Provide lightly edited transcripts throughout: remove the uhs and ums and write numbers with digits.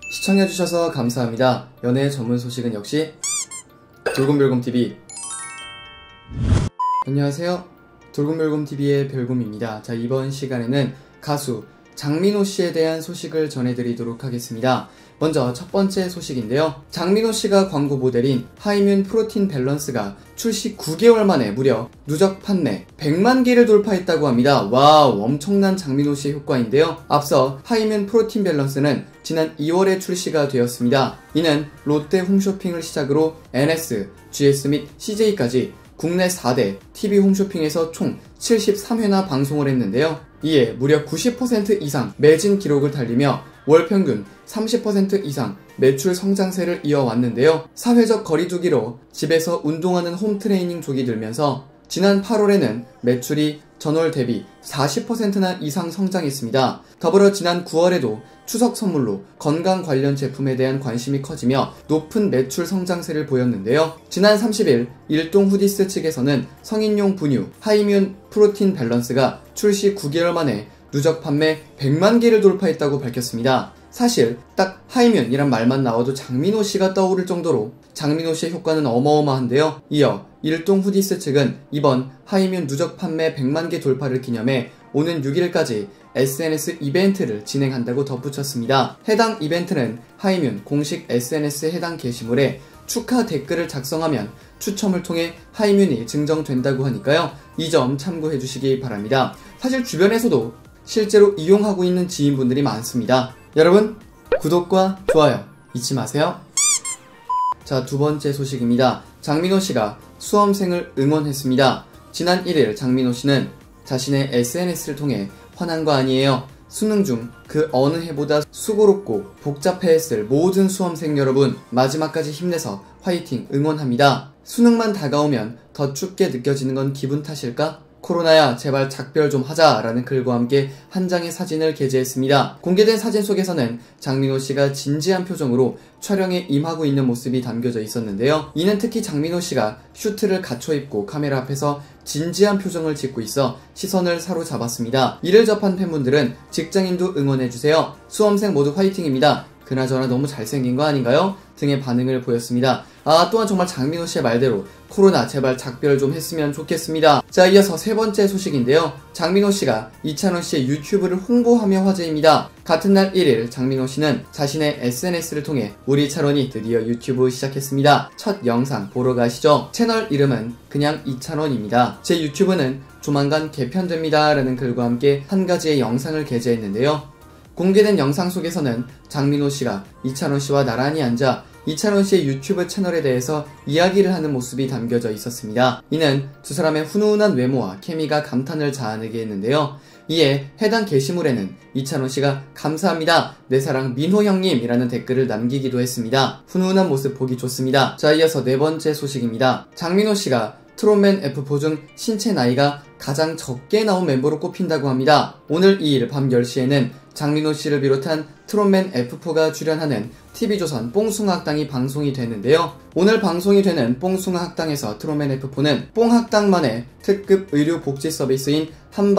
시청해주셔서 감사합니다. 연애 전문 소식은 역시 돌곰별곰TV. 안녕하세요. 돌곰별곰TV의 별곰입니다. 자, 이번 시간에는 가수 장민호씨에 대한 소식을 전해드리도록 하겠습니다. 먼저 첫 번째 소식인데요. 장민호씨가 광고 모델인 하이뮨 프로틴 밸런스가 출시 9개월 만에 무려 누적 판매 100만 개를 돌파했다고 합니다. 와우, 엄청난 장민호씨의 효과인데요. 앞서 하이뮨 프로틴 밸런스는 지난 2월에 출시가 되었습니다. 이는 롯데 홈쇼핑을 시작으로 NS, GS 및 CJ까지 국내 4대 TV 홈쇼핑에서 총 73회나 방송을 했는데요. 이에 무려 90% 이상 매진 기록을 달리며 월 평균 30% 이상 매출 성장세를 이어왔는데요. 사회적 거리두기로 집에서 운동하는 홈트레이닝 족이 늘면서 지난 8월에는 매출이 전월 대비 40%나 이상 성장했습니다. 더불어 지난 9월에도 추석 선물로 건강 관련 제품에 대한 관심이 커지며 높은 매출 성장세를 보였는데요. 지난 30일 일동 후디스 측에서는 성인용 분유 하이뮨 프로틴 밸런스가 출시 9개월 만에 누적 판매 100만 개를 돌파했다고 밝혔습니다. 사실 딱 하이뮨이란 말만 나와도 장민호씨가 떠오를 정도로 장민호씨의 효과는 어마어마한데요. 이어 일동 후디스 측은 이번 하이뮨 누적 판매 100만 개 돌파를 기념해 오는 6일까지 SNS 이벤트를 진행한다고 덧붙였습니다. 해당 이벤트는 하이뮨 공식 SNS 해당 게시물에 축하 댓글을 작성하면 추첨을 통해 하이뮨이 증정된다고 하니까요. 이 점 참고해 주시기 바랍니다. 사실 주변에서도 실제로 이용하고 있는 지인분들이 많습니다. 여러분, 구독과 좋아요 잊지 마세요. 자, 두 번째 소식입니다. 장민호씨가 수험생을 응원했습니다. 지난 1일 장민호씨는 자신의 SNS를 통해 화난 거 아니에요. 수능 중 그 어느 해보다 수고롭고 복잡해했을 모든 수험생 여러분, 마지막까지 힘내서 화이팅 응원합니다. 수능만 다가오면 더 춥게 느껴지는 건 기분 탓일까? 코로나야 제발 작별 좀 하자 라는 글과 함께 한 장의 사진을 게재했습니다. 공개된 사진 속에서는 장민호씨가 진지한 표정으로 촬영에 임하고 있는 모습이 담겨져 있었는데요. 이는 특히 장민호씨가 슈트를 갖춰 입고 카메라 앞에서 진지한 표정을 짓고 있어 시선을 사로잡았습니다. 이를 접한 팬분들은 직장인도 응원해주세요. 수험생 모두 화이팅입니다. 그나저나 너무 잘생긴 거 아닌가요? 등의 반응을 보였습니다. 또한 정말 장민호씨의 말대로 코로나 제발 작별 좀 했으면 좋겠습니다. 자, 이어서 세 번째 소식인데요. 장민호씨가 이찬원씨의 유튜브를 홍보하며 화제입니다. 같은 날 1일 장민호씨는 자신의 SNS를 통해 우리 찬원이 드디어 유튜브 시작했습니다. 첫 영상 보러 가시죠. 채널 이름은 그냥 이찬원입니다. 제 유튜브는 조만간 개편됩니다 라는 글과 함께 한 가지의 영상을 게재했는데요. 공개된 영상 속에서는 장민호씨가 이찬원씨와 나란히 앉아 이찬원씨의 유튜브 채널에 대해서 이야기를 하는 모습이 담겨져 있었습니다. 이는 두 사람의 훈훈한 외모와 케미가 감탄을 자아내게 했는데요. 이에 해당 게시물에는 이찬원씨가 감사합니다. 내 사랑 민호 형님 이라는 댓글을 남기기도 했습니다. 훈훈한 모습 보기 좋습니다. 자, 이어서 네 번째 소식입니다. 장민호씨가 트롯맨 F4 중 신체 나이가 가장 적게 나온 멤버로 꼽힌다고 합니다. 오늘 2일 밤 10시에는 장민호씨를 비롯한 트롯맨 F4가 출연하는 TV조선 뽕숭아학당이 방송이 되는데요. 오늘 방송이 되는 뽕숭아학당에서 트롯맨 F4는 뽕학당만의 특급 의료복지 서비스인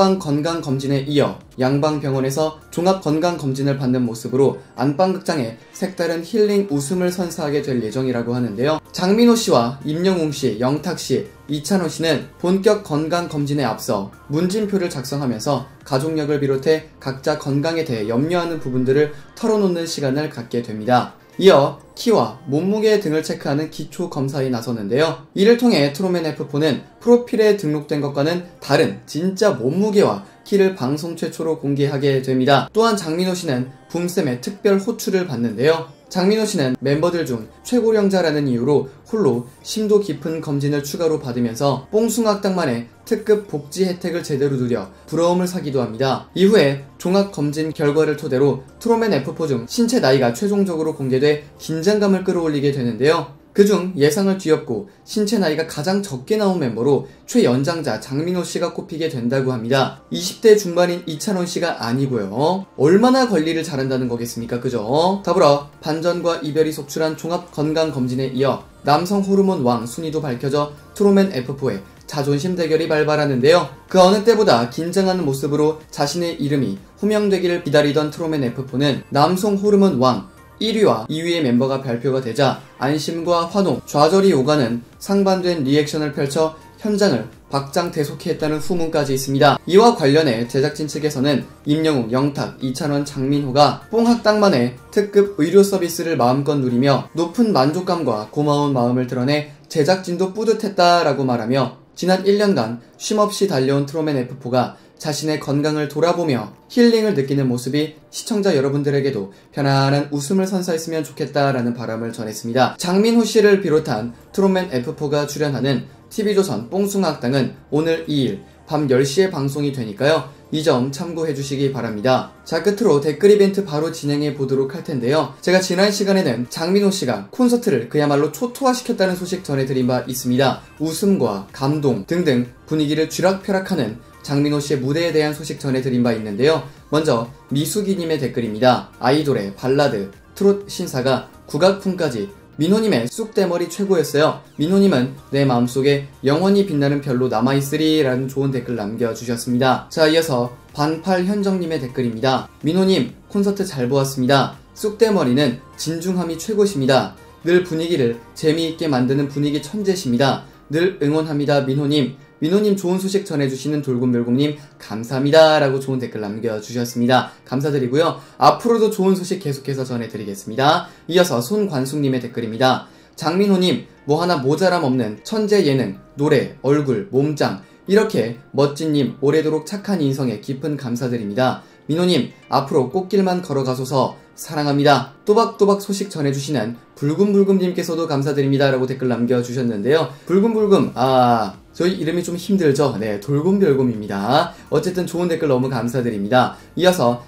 한방건강검진에 이어 양방병원에서 종합건강검진을 받는 모습으로 안방극장에 색다른 힐링 웃음을 선사하게 될 예정이라고 하는데요. 장민호씨와 임영웅씨, 영탁씨, 이찬원씨는 본격 건강검진에 앞서 문진표를 작성하면서 가족력을 비롯해 각자 건강에 대해 염려하는 부분들을 털어놓는 시간을 갖게 됩니다. 이어 키와 몸무게 등을 체크하는 기초 검사에 나섰는데요. 이를 통해 트롯맨 F4는 프로필에 등록된 것과는 다른 진짜 몸무게와 키를 방송 최초로 공개하게 됩니다. 또한 장민호씨는 붐쌤의 특별 호출을 받는데요. 장민호씨는 멤버들 중 최고령자라는 이유로 홀로 심도 깊은 검진을 추가로 받으면서 뽕숭아학당만의 특급 복지 혜택을 제대로 누려 부러움을 사기도 합니다. 이후에 종합검진 결과를 토대로 트롯맨 F4 중 신체 나이가 최종적으로 공개돼 긴장감을 끌어올리게 되는데요. 그중 예상을 뒤엎고 신체 나이가 가장 적게 나온 멤버로 최연장자 장민호씨가 꼽히게 된다고 합니다. 20대 중반인 이찬원씨가 아니고요. 얼마나 관리를 잘한다는 거겠습니까, 그죠? 더불어 반전과 이별이 속출한 종합건강검진에 이어 남성 호르몬 왕 순위도 밝혀져 트롯맨 F4의 자존심 대결이 발발하는데요. 그 어느 때보다 긴장하는 모습으로 자신의 이름이 호명되기를 기다리던 트롯맨 F4는 남성 호르몬 왕 1위와 2위의 멤버가 발표가 되자 안심과 환호, 좌절이 오가는 상반된 리액션을 펼쳐 현장을 박장대소케 했다는 후문까지 있습니다. 이와 관련해 제작진 측에서는 임영웅, 영탁, 이찬원, 장민호가 뽕학당만의 특급 의료 서비스를 마음껏 누리며 높은 만족감과 고마운 마음을 드러내 제작진도 뿌듯했다라고 말하며 지난 1년간 쉼없이 달려온 트롯맨 F4가 자신의 건강을 돌아보며 힐링을 느끼는 모습이 시청자 여러분들에게도 편안한 웃음을 선사했으면 좋겠다라는 바람을 전했습니다. 장민호 씨를 비롯한 트롯맨 F4가 출연하는 TV조선 뽕숭아학당은 오늘 2일 밤 10시에 방송이 되니까요. 이 점 참고해 주시기 바랍니다. 자, 끝으로 댓글 이벤트 바로 진행해 보도록 할 텐데요. 제가 지난 시간에는 장민호 씨가 콘서트를 그야말로 초토화시켰다는 소식 전해드린 바 있습니다. 웃음과 감동 등등 분위기를 쥐락펴락하는 장민호 씨의 무대에 대한 소식 전해드린 바 있는데요. 먼저 미수기님의 댓글입니다. 아이돌의 발라드, 트롯 신사가 국악풍까지 민호님의 쑥대머리 최고였어요. 민호님은 내 마음속에 영원히 빛나는 별로 남아있으리 라는 좋은 댓글 남겨주셨습니다. 자, 이어서 반팔현정님의 댓글입니다. 민호님 콘서트 잘 보았습니다. 쑥대머리는 진중함이 최고십니다. 늘 분위기를 재미있게 만드는 분위기 천재십니다. 늘 응원합니다 민호님. 민호님 좋은 소식 전해주시는 돌곰별곰님 감사합니다 라고 좋은 댓글 남겨주셨습니다. 감사드리고요. 앞으로도 좋은 소식 계속해서 전해드리겠습니다. 이어서 손관숙님의 댓글입니다. 장민호님 뭐 하나 모자람 없는 천재 예능, 노래, 얼굴, 몸짱 이렇게 멋진님 오래도록 착한 인성에 깊은 감사드립니다. 민호님 앞으로 꽃길만 걸어가소서 사랑합니다. 또박또박 소식 전해주시는 불금불금님께서도 감사드립니다 라고 댓글 남겨주셨는데요. 불금불금 저희 이름이 좀 힘들죠? 네, 돌곰별곰입니다. 어쨌든 좋은 댓글 너무 감사드립니다. 이어서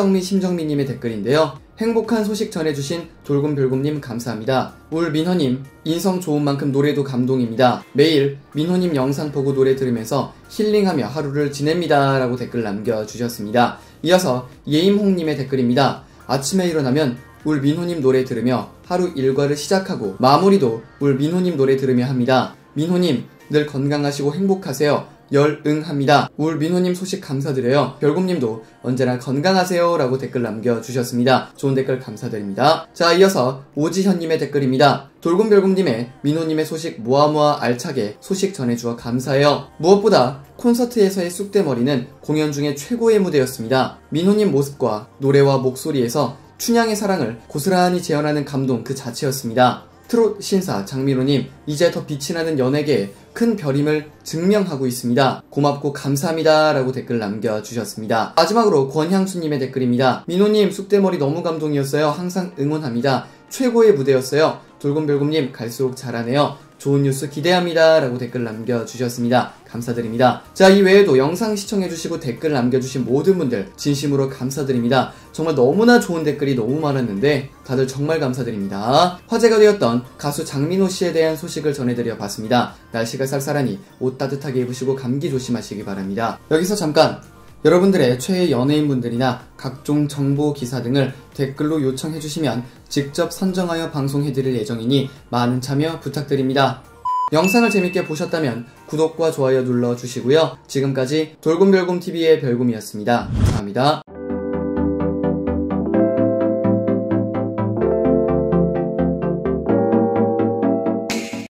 심정미님의 댓글인데요. 행복한 소식 전해주신 돌곰별곰님 감사합니다. 울 민호님 인성 좋은 만큼 노래도 감동입니다. 매일 민호님 영상 보고 노래 들으면서 힐링하며 하루를 지냅니다 라고 댓글 남겨주셨습니다. 이어서 예임홍님의 댓글입니다. 아침에 일어나면 울 민호님 노래 들으며 하루 일과를 시작하고 마무리도 울 민호님 노래 들으며 합니다. 민호님 늘 건강하시고 행복하세요. 열응합니다. 울 민호님 소식 감사드려요. 별곰님도 언제나 건강하세요 라고 댓글 남겨주셨습니다. 좋은 댓글 감사드립니다. 자, 이어서 오지현님의 댓글입니다. 돌곰별곰님의 민호님의 소식 모아모아 알차게 소식 전해주어 감사해요. 무엇보다 콘서트에서의 쑥대머리는 공연 중에 최고의 무대였습니다. 민호님 모습과 노래와 목소리에서 춘향의 사랑을 고스란히 재현하는 감동 그 자체였습니다. 트롯 신사 장민호님 이제 더 빛이 나는 연예계에 큰 별임을 증명하고 있습니다. 고맙고 감사합니다 라고 댓글 남겨주셨습니다. 마지막으로 권향수님의 댓글입니다. 민호님 쑥대머리 너무 감동이었어요. 항상 응원합니다. 최고의 무대였어요. 돌곰별곰님 갈수록 잘하네요. 좋은 뉴스 기대합니다 라고 댓글 남겨주셨습니다. 감사드립니다. 자, 이외에도 영상 시청해주시고 댓글 남겨주신 모든 분들 진심으로 감사드립니다. 정말 너무나 좋은 댓글이 너무 많았는데 다들 정말 감사드립니다. 화제가 되었던 가수 장민호 씨에 대한 소식을 전해드려 봤습니다. 날씨가 쌀쌀하니 옷 따뜻하게 입으시고 감기 조심하시기 바랍니다. 여기서 잠깐! 여러분들의 최애 연예인분들이나 각종 정보 기사 등을 댓글로 요청해주시면 직접 선정하여 방송해드릴 예정이니 많은 참여 부탁드립니다. 영상을 재밌게 보셨다면 구독과 좋아요 눌러주시고요. 지금까지 돌곰별곰TV의 별곰이었습니다. 감사합니다.